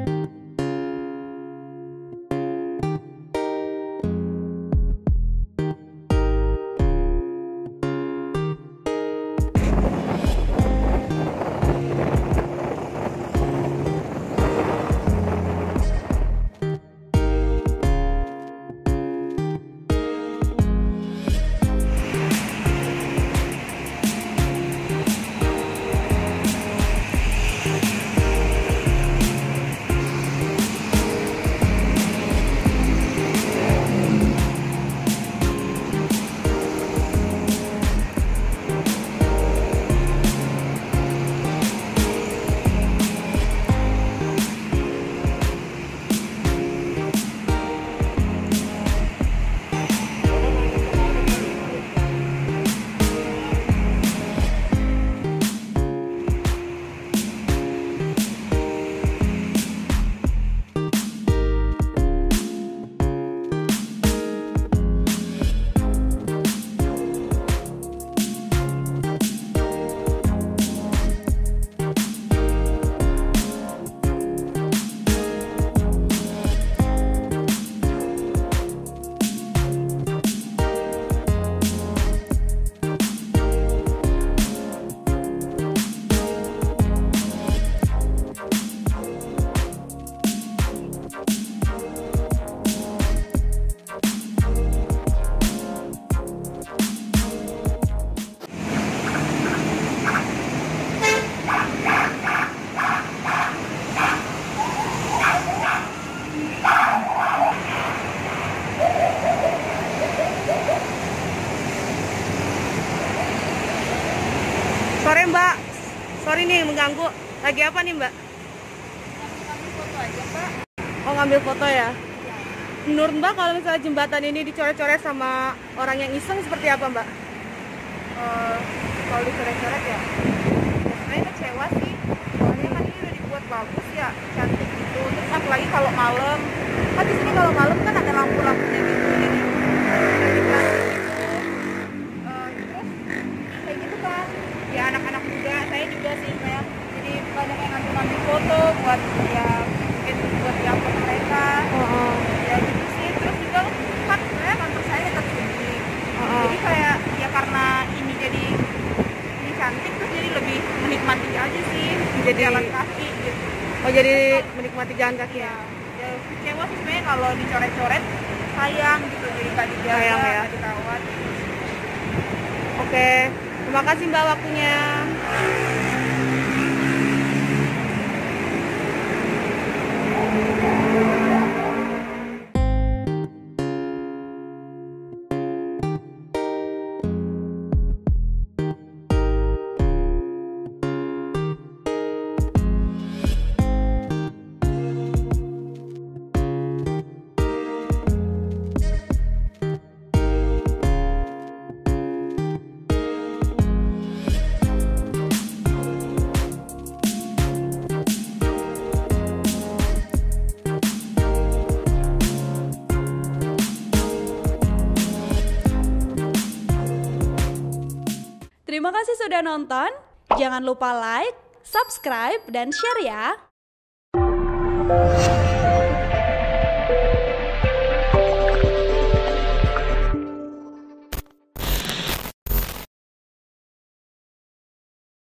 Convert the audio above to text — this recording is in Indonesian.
Sore Mbak, sorry nih mengganggu. Lagi apa nih Mbak? Ngambil foto aja Pak. Oh ngambil foto ya? Menurut Mbak kalau misalnya jembatan ini dicoret-coret sama orang yang iseng seperti apa Mbak? Kalau dicoret-coret ya, sebenarnya kecewa sih. Soalnya kan ini udah dibuat bagus ya, cantik gitu. Terus apalagi kalau malam, kan di sini kalau malam kan ada lampu-lampunya gitu. Jadi lebih cantik gitu. Terus kayak gitu kan. Ya anak-anak muda, saya juga sih kayak jadi banyak yang ngambil foto buat ya mungkin buat diupload mereka. Ya gitu sih. Terus juga kan sebenarnya kantor saya dekat sini. Jadi kayak ya karena ini jadi ini cantik terus jadi lebih menikmati aja sih Jadi jalan kaki gitu. Oh jadi menikmati jalan kaki ya? Ya kecewa sih sebenarnya kalau dicoret-coret, sayang gitu, jadi nggak dijaga, Sayang ya. nggak dirawat. Oke, terima kasih Mbak waktunya. Terima kasih sudah nonton. Jangan lupa like, subscribe, dan share ya.